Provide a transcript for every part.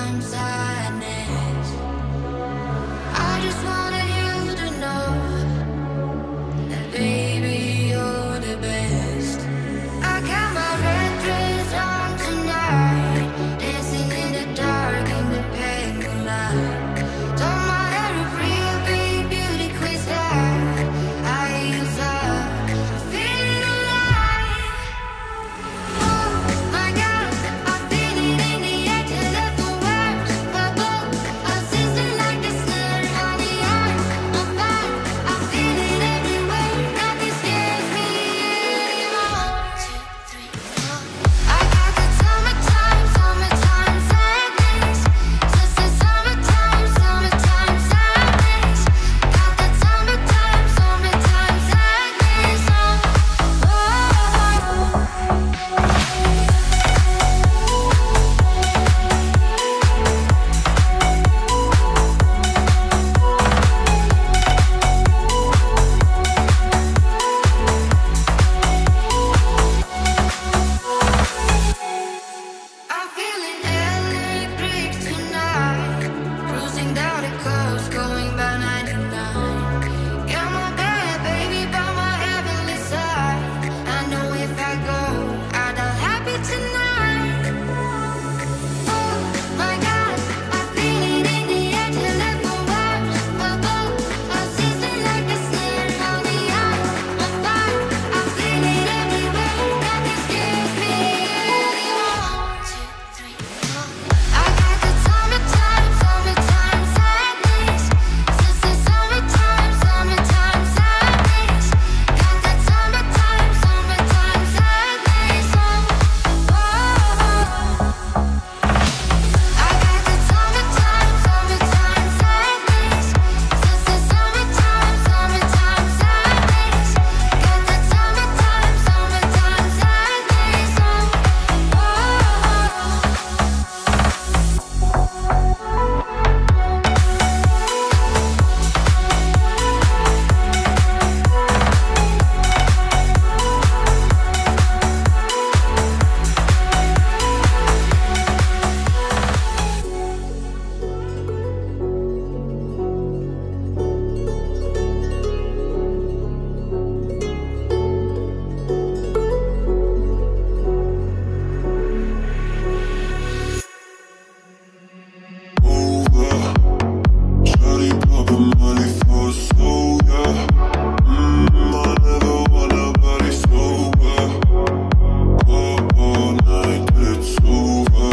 sometimes sadness. I just wanted you to know that baby you're the best. I got my red dress on tonight, dancing in the dark in the pale light. Done my hair a real big beauty queen style. I use up, feeling alive. Oh my God, I feel it in the air till the words bubble. I'm sizzling like a snare on the ice. On fire, I feel it everywhere. Nothing scares me anymore. 1, 2, 3, 4. I got the summertime, summertime sadness. Summertime, summertime sadness. Got that summertime, summertime sadness. Oh, I'm feeling electric tonight, cruising down the coast, going by 99. Got my bad baby by my heavenly side. I know if I go, I'll die happy tonight. Oh my God, I feel it in the air till the words bubble. I'm sizzling like a snare on the ice. On fire, I feel it everywhere. Nothing scares me anymore. 1, 2, 3, 4. I got the summertime, summertime sadness. Summertime, summertime sadness. Got that summertime, summertime sadness. Oh, I got the summertime, summertime sadness. Summertime, summertime sadness. Got that summertime, summertime sadness. Shawty poppin' money for a soda. I never want nobody sober. All night till it's over.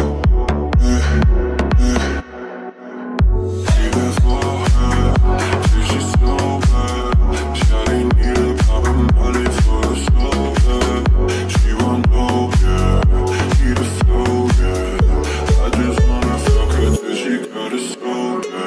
She been for her till she's sober. Shawty need a poppin' money for a soda. She want know, yeah, need a flow, yeah. I just wanna fuck her till she got it sober.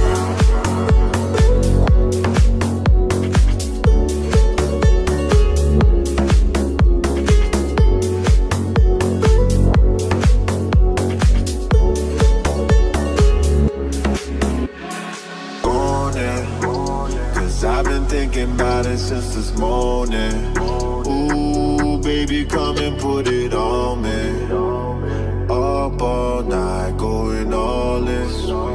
Cause I've been thinking about it since this morning. Ooh, baby, come and put it on me. Up all night, going all in.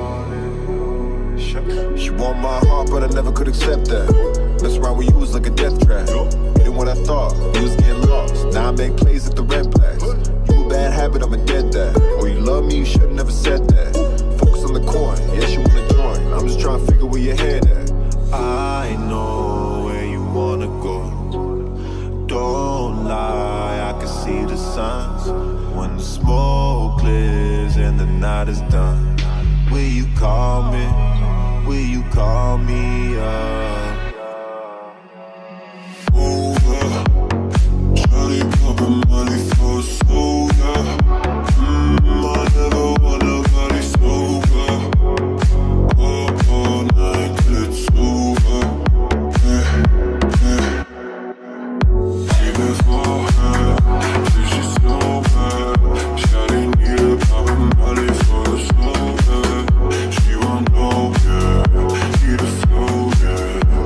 She want my heart, but I never could accept that. Mess around with you was like a death trap. You didn't what I thought, you was getting lost. Now I make plays at the red blacks. You a bad habit, I'm a dead that. Oh, you love me, you should've never said that. Focus on the coin, yes, you wanna join. I'm just trying to figure where your head at. I know where you wanna go. Don't lie, I can see the signs. When the smoke clears and the night is done, will you call me? Will you call me up? Over. Shawty poppin' money for a soda. I never want nobody sober. All night till it's over. She been for her till she's sober. Shawty need a poppin' money for a soda. She want know, yeah, need a flow, yeah.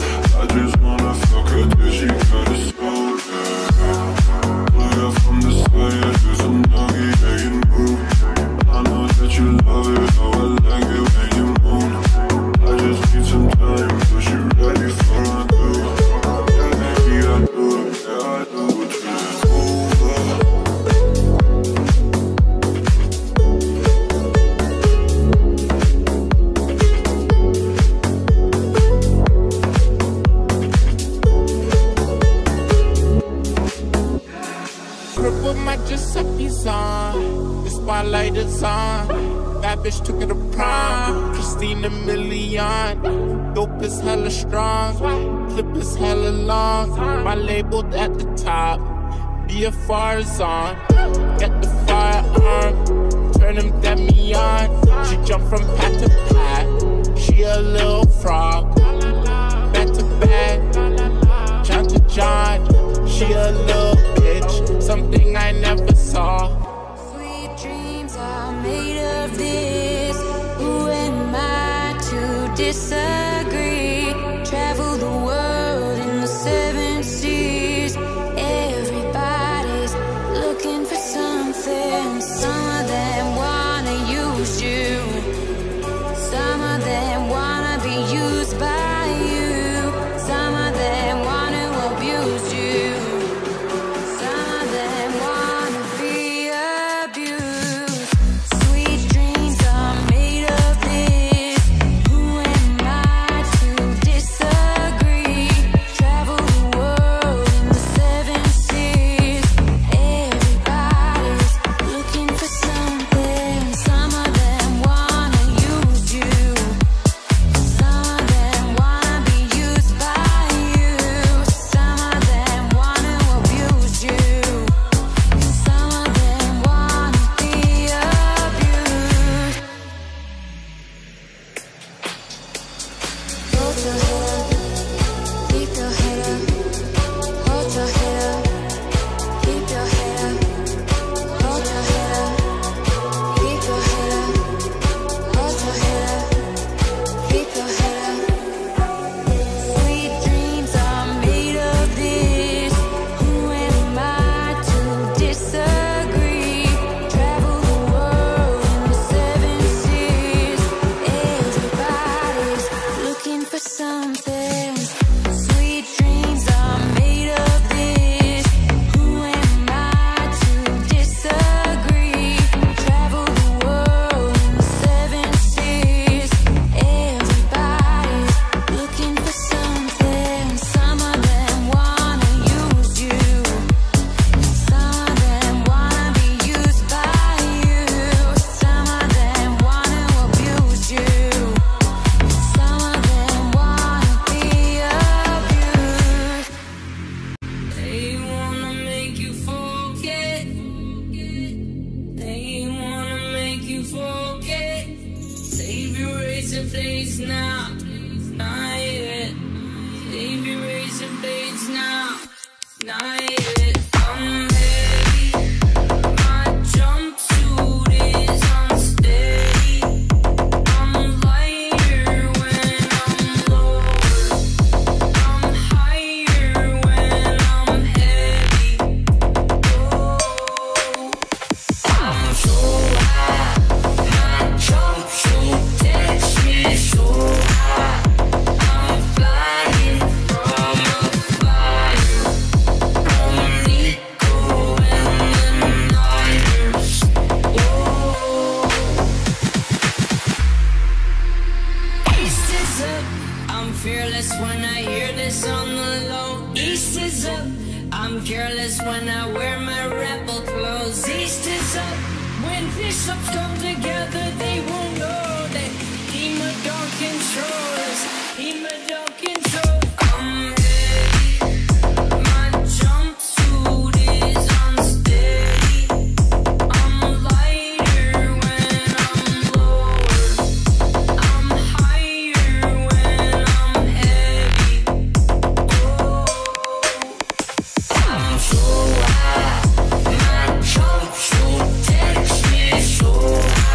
crib with my Giuseppe's on. The spotlight is on. That bitch took it to prom. Christina Milian. Dope is hella strong. Clip is hella long. My label at the top. BFR is on. Get the firearm. Turn him demi on. She jump from pat to pat. She a little frog. Back to back. John to John. She a little bitch. Something I never saw. Sweet dreams are made of this. Who am I to disagree? Travel the world in the 7 seas. Everybody's looking for something. Some of them wanna use you. Some of them wanna be used by you. Some of them wanna abuse you. Some of them wanna be abused. Sweet dreams are made of this. Who am I to disagree? Travel the world in the 7 seas. Everybody's looking for something. Some of them wanna use you. Some of them wanna be used by you. Some of them wanna abuse you. Some of them wanna be abused. Hold your head up, keep your head up. Hold your head up, keep your head up. Hold your head up, keep your head up. Hold your head up, keep your head up. Sweet dreams are made of this. Who am I to disagree? Travel the world in the 7 seas. Everybody's looking for something. Sweet dreams are made of this. Who am I to disagree? Travel the world in the 7 seas. Everybody's looking for something. Some of them wanna use you. Some of them wanna be used by you. Some of them wanna abuse you. Some of them wanna be abused. They wanna make you forget. They wanna make you forget. Save your razor blades now, not yet. Save your razor blades now, not yet. I'm heavy, my jumpsuit is unsteady. I'm lighter when I'm lower. I'm higher when I'm heavy. Oh, I'm so high, my jumpsuit takes me so high. I'm flying from a fire. I'm Nico and the Niners. Oh. East is up, I'm fearless when I hear this on the low. East is up, I'm careless when I wear my rebel clothes. East is up, when bishops come together, they won't know that Hema don't control us. Hema don't control. I'm ready, my jumpsuit is unsteady. I'm lighter when I'm lower. I'm higher when I'm heavy. Oh, I'm so high, my jumpsuit takes me so high.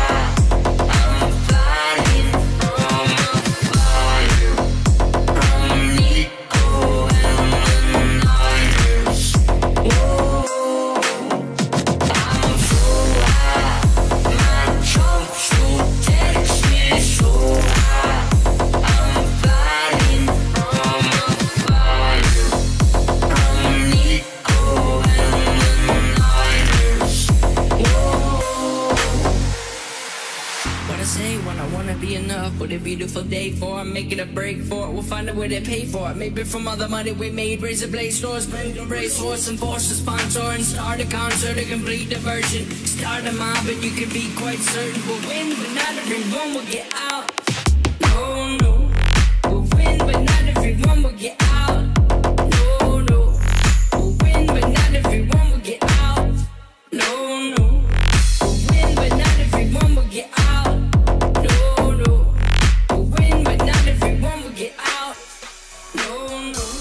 for. What a beautiful day for. I'm making a break for it. We'll find a way to pay for it. Maybe from all the money we made, raise a blaze stores, bring a racehorse and force a sponsor and start a concert, a complete diversion. Start a mob and you can be quite certain we'll win, but not everyone will get out. No, no. We'll win, but not everyone will get out. No, no. We'll win, but not everyone will get out. No, no. We'll win, but not everyone will get out. No, no. We'll win, but not everyone will get out. No, no.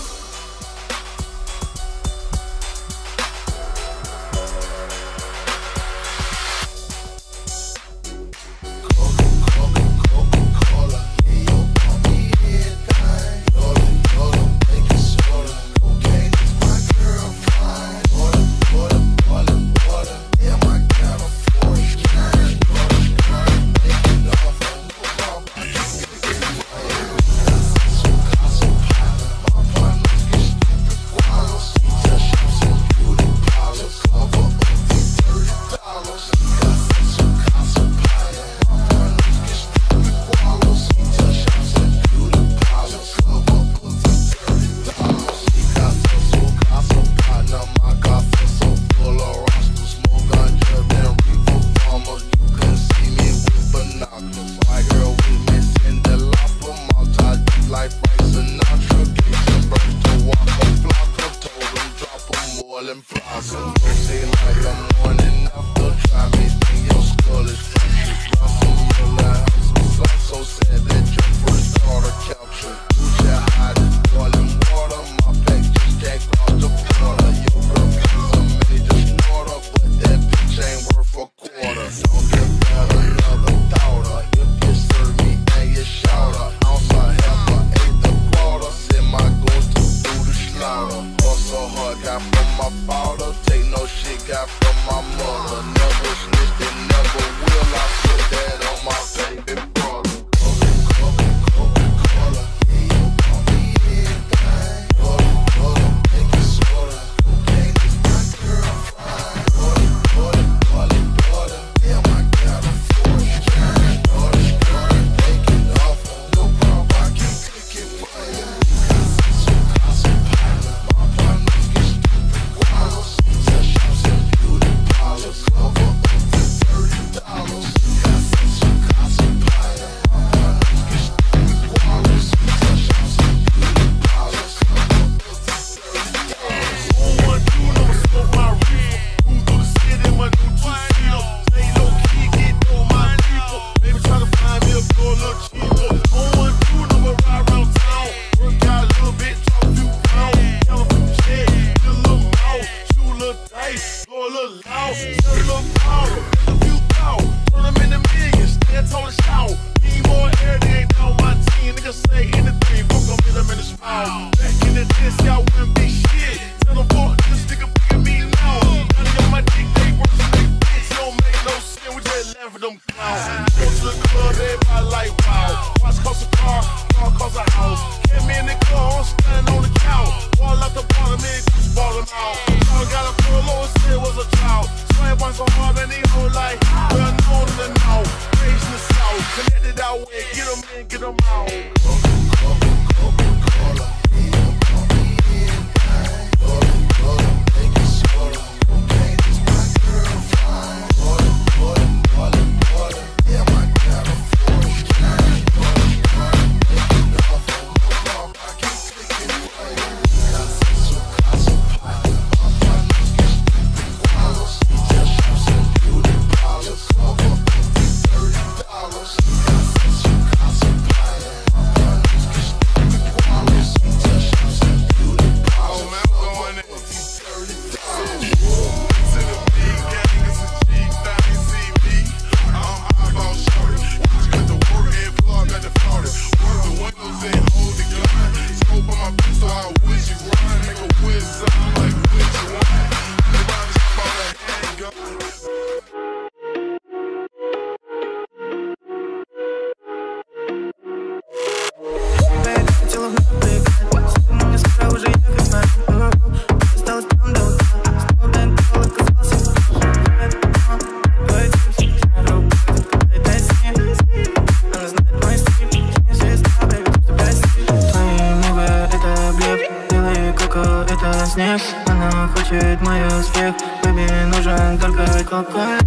мне нужен только кока-кола,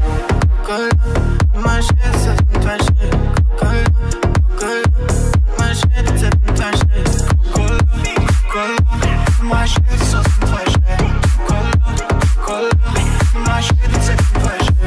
кока-кола. Моя шея совсем твоя шея, кока-кола, кока-кола. Моя шея совсем твоя шея, кока-кола, кока-кола. Моя шея совсем твоя шея, кока-кола, кока-кола. Моя шея совсем твоя шея.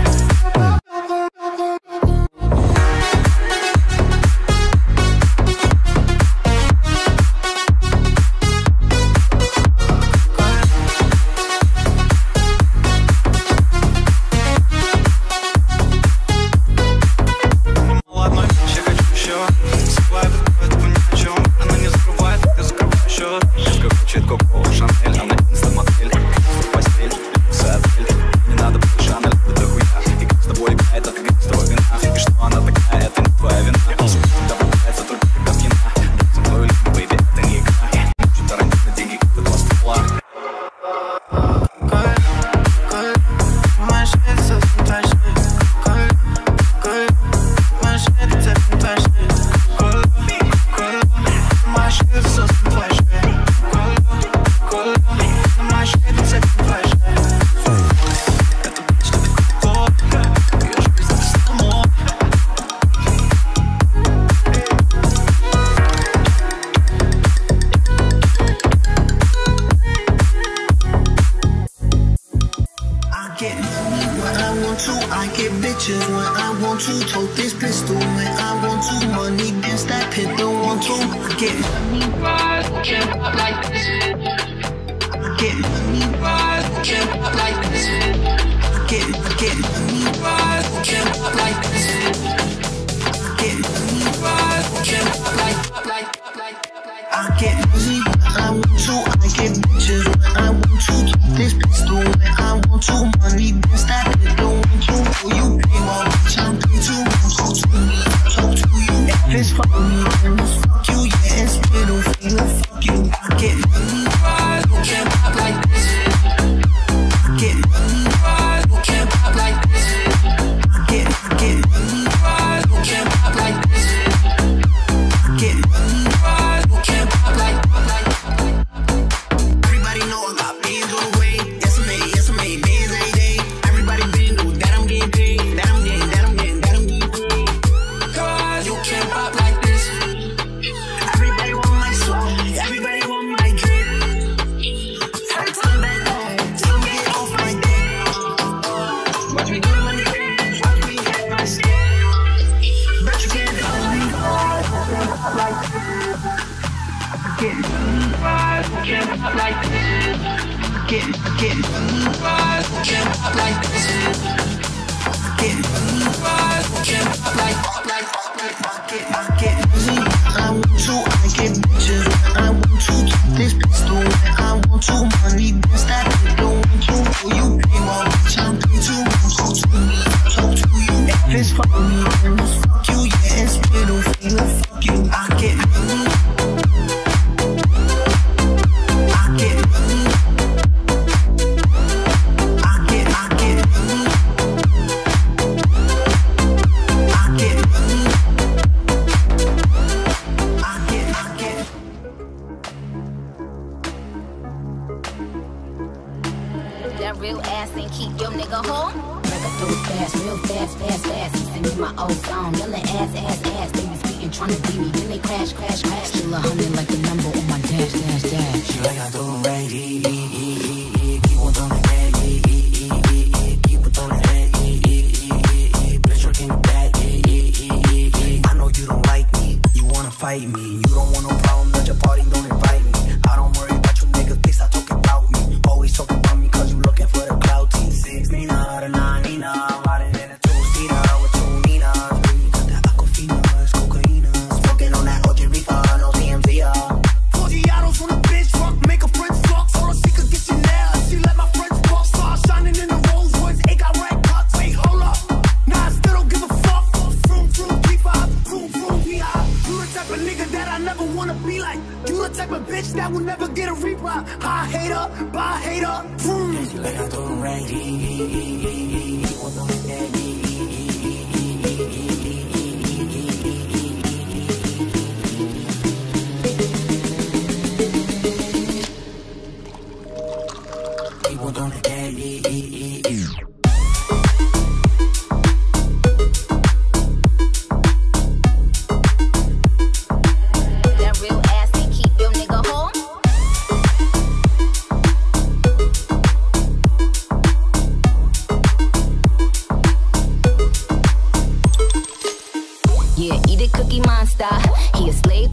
People don't get it.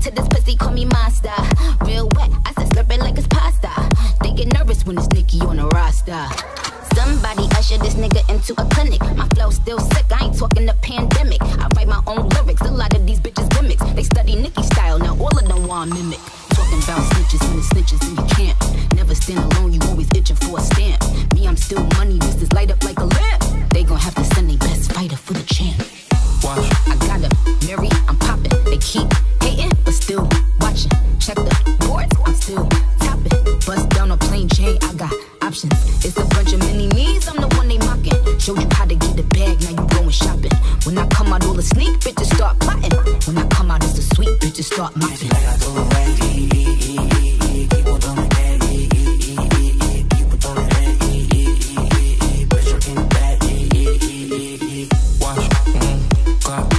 to this pussy, call me monster. Real wet, I said slurp it like it's pasta. They get nervous when it's Nicki on the roster. Somebody usher this nigga into a clinic. My flow still sick, I ain't talking the pandemic. I write my own lyrics, a lot of these bitches gimmicks. They study Nicki style, now all of them want mimic. Talking about snitches and the snitches in your camp. Never stand alone, you always itching for a stamp. Me, I'm still money, this is light up like a lamp. They gon' have to send their best fighter for the champ. Watch, I got a Mary, I'm popping. They keep hating, but still watching. Check the boards, I'm still topping. Bust down a plain chain, I got options. It's a bunch of mini-me's, I'm the one they mocking. Showed you how to get the bag, now you going shopping. When I come out all the sneak, bitches start plotting. When I come out, it's the sweet, bitches start mopping. Like I do away, keep on doing it, keep on doing it, pressure in the back, watch, got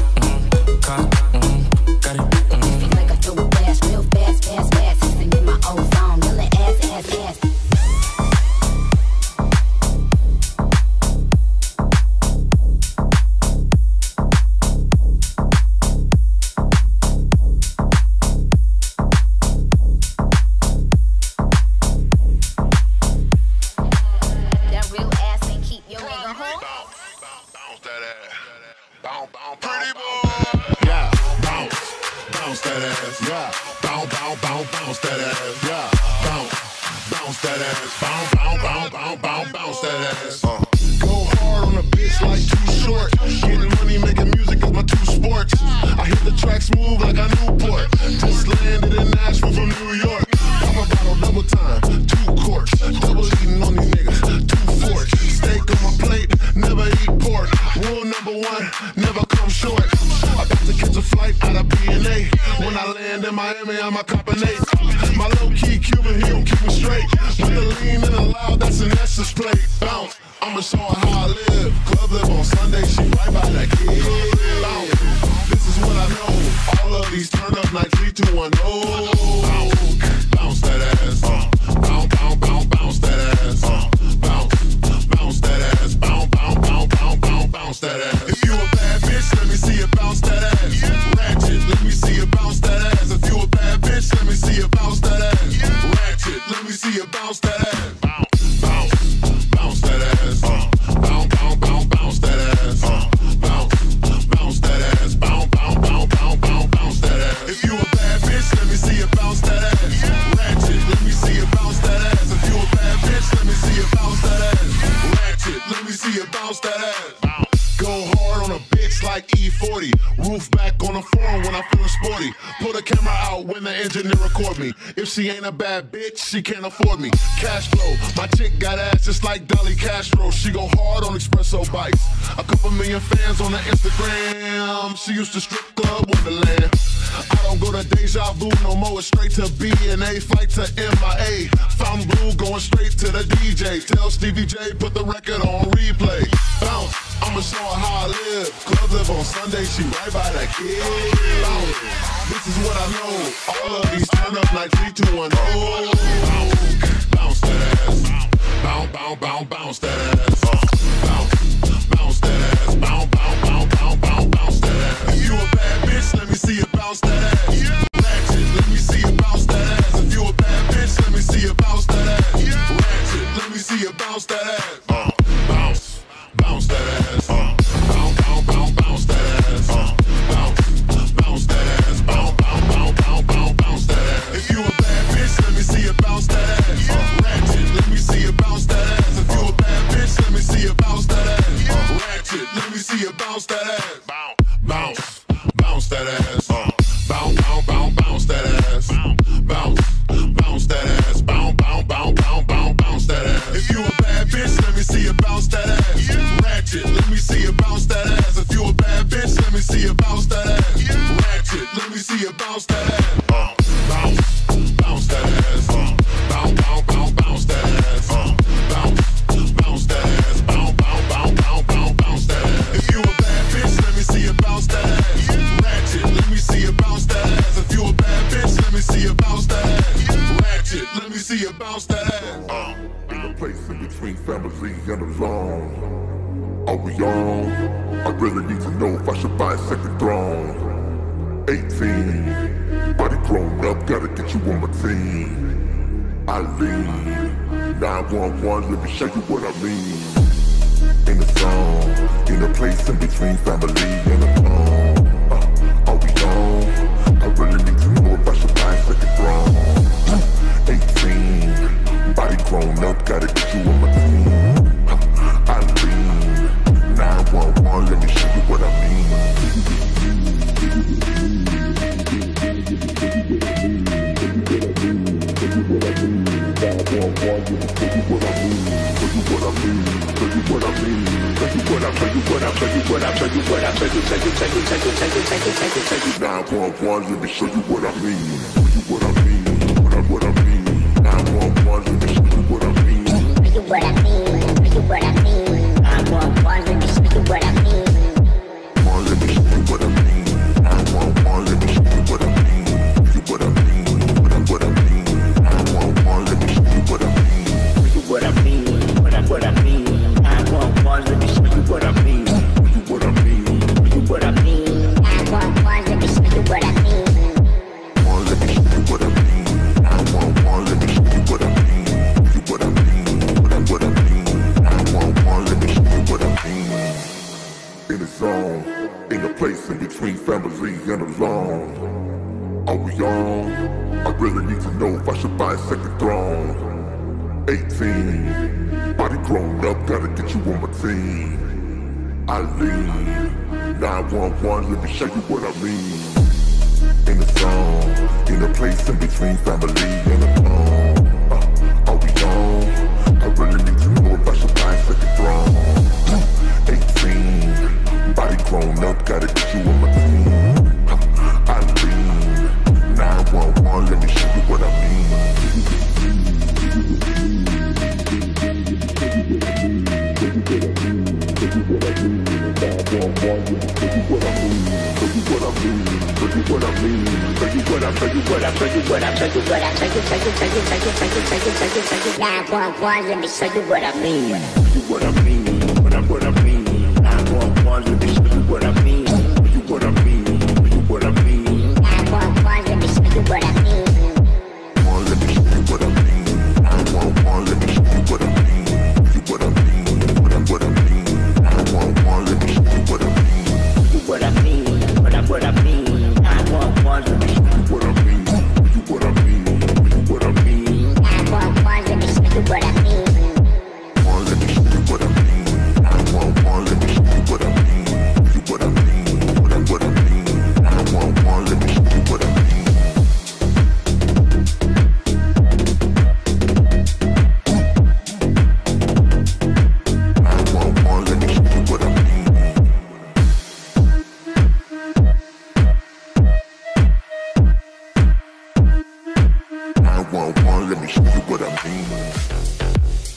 it, feel like I throw it fast, real fast, fast, fast. Singing my old song, yelling ass, ass, ass. She ain't a bad bitch, she can't afford me. Cash flow, my chick got ass just like Dolly Castro. She go hard on espresso bikes. A couple million fans on her Instagram. She used to strip club Wonderland. I don't go to Deja Vu no more, it's straight to B&A, flight to MIA. Fountain Blue going straight to the DJ. Tell Stevie J put the record on replay. Bounce, I'ma show her how I live. Club live on Sunday, she right by that kid. Bounce. This is what I know. All of these turn up like 3, 2, 1. Bounce that ass. Bounce, bounce, bounce, bounce that ass. Bounce, bounce that ass. Bounce, bounce, bounce, bounce, bounce, bounce that ass. If you a bad bitch, let me see you bounce that ass. Ratchet, let me see you bounce that ass. If you a bad bitch, let me see you bounce that ass. Ratchet, let me see you bounce that ass. Bounce, bounce that ass. Bounce, bounce, bounce, bounce that ass. Bounce, bounce that ass. Bounce, bounce, bounce, bounce, bounce, bounce that ass. If you a bad bitch, let me see you bounce that ass. Ratchet, let me see you bounce that ass. If you a bad bitch, let me see you bounce that ass. Ratchet, let me see you bounce that ass. Bounce, bounce that ass. Bounce, bounce, bounce, bounce that ass. Bounce, bounce that ass. Bounce, bounce, bounce, bounce, bounce, bounce that ass. If you a bad bitch, let me see you bounce that ass. Ratchet, let me see you bounce that ass. If you a bad bitch, let me see you bounce that ass. Ratchet, let me see you bounce that ass. Bounce, bounce that ass. Bounce, bounce, bounce, bounce that ass. Bounce, bounce that ass. Bounce, bounce, bounce, bounce, bounce, bounce that ass. If you a bad bitch, let me see you bounce that ass. Ratchet, let me see you bounce that ass. If you a bad bitch, let me see you bounce that ass. Ratchet, let me see you bounce that ass. In a place in between family and alone. Are we on? I really need to know if I should buy a second throne. 18, body grown up, gotta get you on my team. I lean 911, let me show you what I mean. In the zone, in a place in between family and a home. Are we on? I really need to know if I should buy a second throne. 18, body grown up, gotta get you on my team. I lean 911, let me show you what I mean. In a place in between family and alone. Are we on? I really need to know if I should buy a second throne. 18, body grown up, gotta get you on my team. I lean 911, let me show you what I mean. In the zone, in a place in between family and alone. Are we on? I really need to know if I should buy a second throne. 18, body grown up, gotta get you on my team. I lean 911, let me show you what I mean. Let me show you what I mean.